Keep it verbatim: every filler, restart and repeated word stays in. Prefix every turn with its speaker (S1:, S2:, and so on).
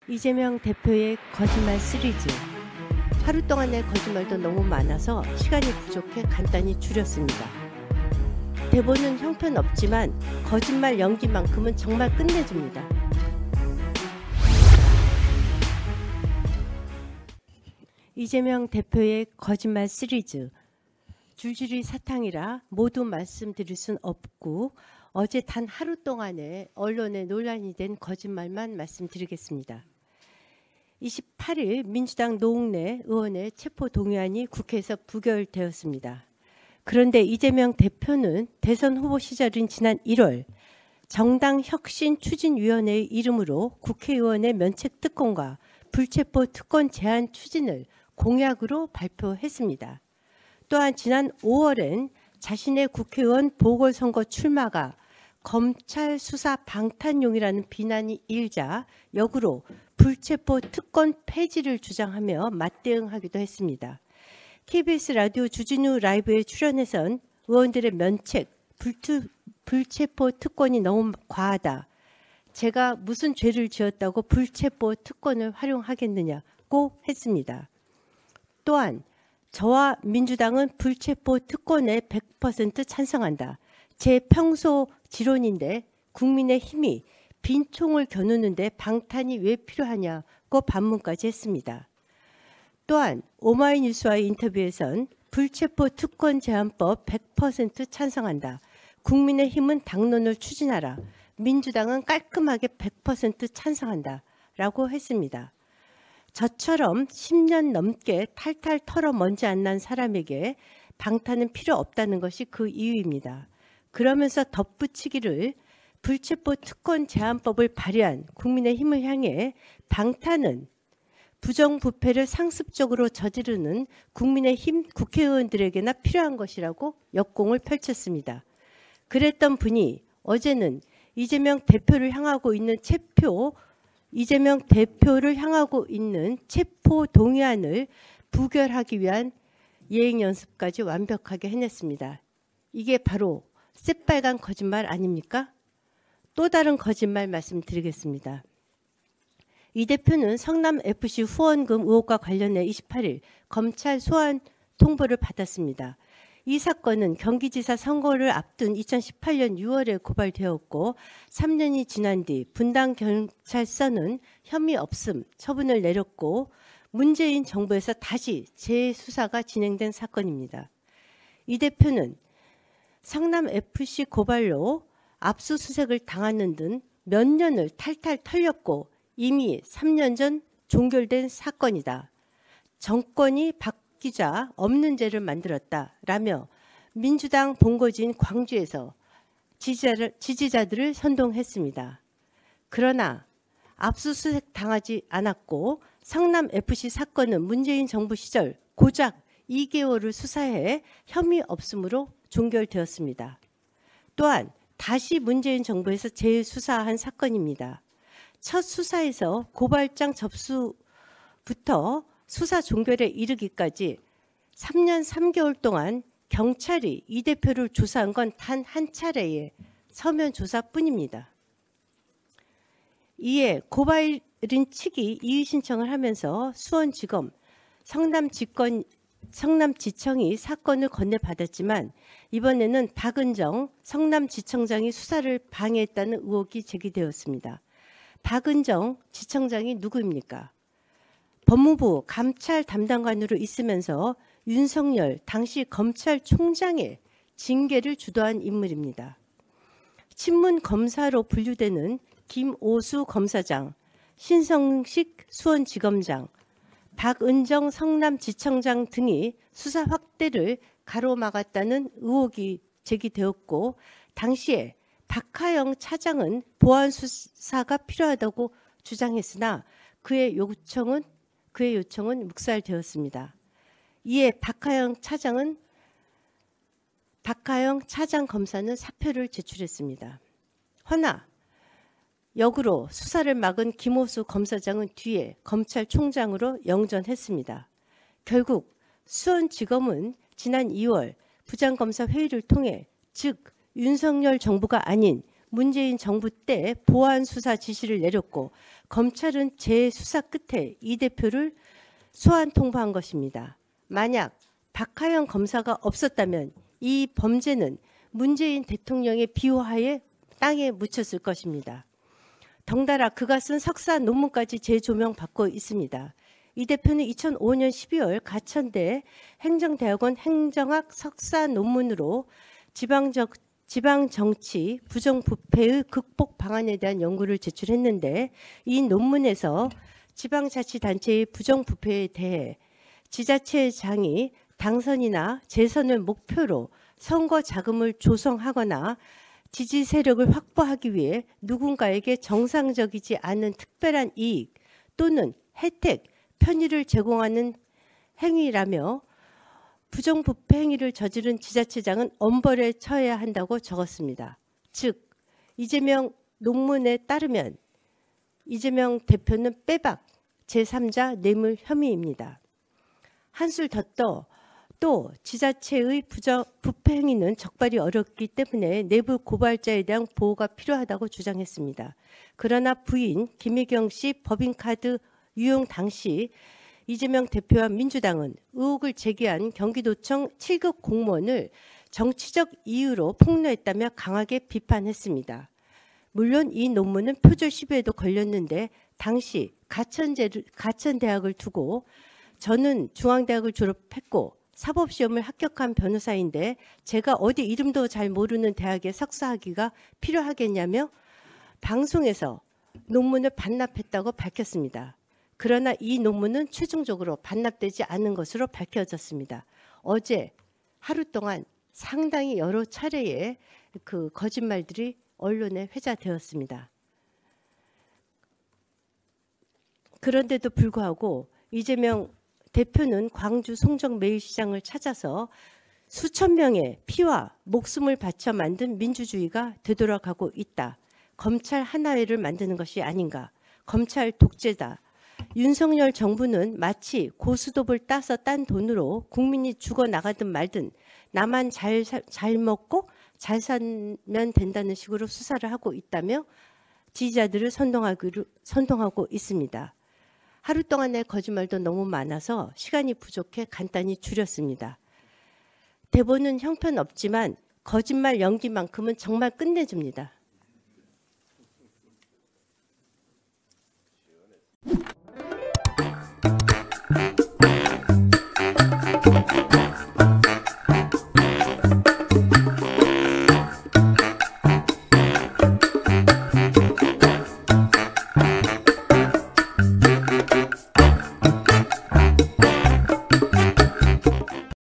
S1: 이재명 대표의 거짓말 시리즈. 하루 동안의 거짓말도 너무 많아서 시간이 부족해 간단히 줄였습니다. 대본은 형편없지만 거짓말 연기만큼은 정말 끝내줍니다. 이재명 대표의 거짓말 시리즈. 줄줄이 사탕이라 모두 말씀드릴 순 없고 어제 단 하루 동안에 언론에 논란이 된 거짓말만 말씀드리겠습니다. 이십팔 일 민주당 노웅래 의원의 체포 동의안이 국회에서 부결되었습니다. 그런데 이재명 대표는 대선 후보 시절인 지난 일월 정당 혁신 추진위원회의 이름으로 국회의원의 면책 특권과 불체포 특권 제한 추진을 공약으로 발표했습니다. 또한 지난 오월엔 자신의 국회의원 보궐선거 출마가 검찰 수사 방탄용이라는 비난이 일자 역으로 불체포 특권 폐지를 주장하며 맞대응하기도 했습니다. 케이비에스 라디오 주진우 라이브에 출연해선 의원들의 면책, 불투, 불체포 특권이 너무 과하다. 제가 무슨 죄를 지었다고 불체포 특권을 활용하겠느냐고 했습니다. 또한 저와 민주당은 불체포 특권에 백 퍼센트 찬성한다. 제 평소 지론인데 국민의 힘이 빈총을 겨누는데 방탄이 왜 필요하냐고 반문까지 했습니다. 또한 오마이뉴스와의 인터뷰에선 불체포 특권 제한법 백 퍼센트 찬성한다. 국민의 힘은 당론을 추진하라. 민주당은 깔끔하게 백 퍼센트 찬성한다. 라고 했습니다. 저처럼 십 년 넘게 탈탈 털어 먼지 안 난 사람에게 방탄은 필요 없다는 것이 그 이유입니다. 그러면서 덧붙이기를 불체포 특권 제한법을 발의한 국민의힘을 향해 방탄은 부정부패를 상습적으로 저지르는 국민의힘 국회의원들에게나 필요한 것이라고 역공을 펼쳤습니다. 그랬던 분이 어제는 이재명 대표를 향하고 있는 체포, 이재명 대표를 향하고 있는 체포 동의안을 부결하기 위한 예행 연습까지 완벽하게 해냈습니다. 이게 바로 새빨간 거짓말 아닙니까? 또 다른 거짓말 말씀드리겠습니다. 이 대표는 성남에프씨 후원금 의혹과 관련해 이십팔 일 검찰 소환 통보를 받았습니다. 이 사건은 경기지사 선거를 앞둔 이천십팔 년 유월에 고발되었고 삼 년이 지난 뒤 분당경찰서는 혐의 없음 처분을 내렸고 문재인 정부에서 다시 재수사가 진행된 사건입니다. 이 대표는 성남에프씨 고발로 압수수색을 당하는 등 몇 년을 탈탈 털렸고 이미 삼 년 전 종결된 사건이다. 정권이 바뀌자 없는 죄를 만들었다라며 민주당 본거지인 광주에서 지지자를, 지지자들을 선동했습니다. 그러나 압수수색 당하지 않았고 성남에프씨 사건은 문재인 정부 시절 고작 이 개월을 수사해 혐의 없음으로 종결되었습니다. 또한 다시 문재인 정부에서 재수사한 사건입니다. 첫 수사에서 고발장 접수부터 수사 종결에 이르기까지 삼 년 삼 개월 동안 경찰이 이 대표를 조사한 건 단 한 차례의 서면 조사뿐입니다. 이에 고발인 측이 이의 신청을 하면서 수원지검, 성남지권 성남지청이 사건을 건네받았지만 이번에는 박은정 성남지청장이 수사를 방해했다는 의혹이 제기되었습니다. 박은정 지청장이 누구입니까? 법무부 감찰 담당관으로 있으면서 윤석열 당시 검찰총장의 징계를 주도한 인물입니다. 친문 검사로 분류되는 김오수 검사장, 신성식 수원지검장, 박은정 성남지청장 등이 수사 확대를 가로막았다는 의혹이 제기되었고 당시에 박하영 차장은 보안 수사가 필요하다고 주장했으나 그의 요청은 그의 요청은 묵살되었습니다. 이에 박하영 차장은 박하영 차장 검사는 사표를 제출했습니다. 허나 역으로 수사를 막은 김오수 검사장은 뒤에 검찰총장으로 영전했습니다. 결국 수원지검은 지난 이월 부장검사 회의를 통해 즉 윤석열 정부가 아닌 문재인 정부 때 보안 수사 지시를 내렸고 검찰은 재수사 끝에 이 대표를 소환 통보한 것입니다. 만약 박하영 검사가 없었다면 이 범죄는 문재인 대통령의 비호하에 땅에 묻혔을 것입니다. 덩달아 그가 쓴 석사 논문까지 재조명받고 있습니다. 이 대표는 이천오년 십이월 가천대 행정대학원 행정학 석사 논문으로 지방적, 지방정치 부정부패의 극복 방안에 대한 연구를 제출했는데 이 논문에서 지방자치단체의 부정부패에 대해 지자체장이 당선이나 재선을 목표로 선거 자금을 조성하거나 지지 세력을 확보하기 위해 누군가에게 정상적이지 않은 특별한 이익 또는 혜택, 편의를 제공하는 행위라며 부정부패 행위를 저지른 지자체장은 엄벌에 처해야 한다고 적었습니다. 즉 이재명 논문에 따르면 이재명 대표는 빼박 제삼자 뇌물 혐의입니다. 한술 더 떠 또 지자체의 부정, 부패 행위는 적발이 어렵기 때문에 내부 고발자에 대한 보호가 필요하다고 주장했습니다. 그러나 부인 김혜경 씨 법인카드 유용 당시 이재명 대표와 민주당은 의혹을 제기한 경기도청 칠급 공무원을 정치적 이유로 폭로했다며 강하게 비판했습니다. 물론 이 논문은 표절 시비에도 걸렸는데 당시 가천제를, 가천대학을 두고 저는 중앙대학을 졸업했고 사법시험을 합격한 변호사인데 제가 어디 이름도 잘 모르는 대학에 석사하기가 필요하겠냐며 방송에서 논문을 반납했다고 밝혔습니다. 그러나 이 논문은 최종적으로 반납되지 않은 것으로 밝혀졌습니다. 어제 하루 동안 상당히 여러 차례의 그 거짓말들이 언론에 회자되었습니다. 그런데도 불구하고 이재명 대표는 광주 송정매일시장을 찾아서 수천 명의 피와 목숨을 바쳐 만든 민주주의가 되돌아가고 있다. 검찰 하나회를 만드는 것이 아닌가. 검찰 독재다. 윤석열 정부는 마치 고스톱을 따서 딴 돈으로 국민이 죽어나가든 말든 나만 잘, 잘 먹고 잘 살면 된다는 식으로 수사를 하고 있다며 지지자들을 선동하기로, 선동하고 있습니다. 하루 동안의 거짓말도 너무 많아서 시간이 부족해 간단히 줄였습니다. 대본은 형편없지만 거짓말 연기만큼은 정말 끝내줍니다.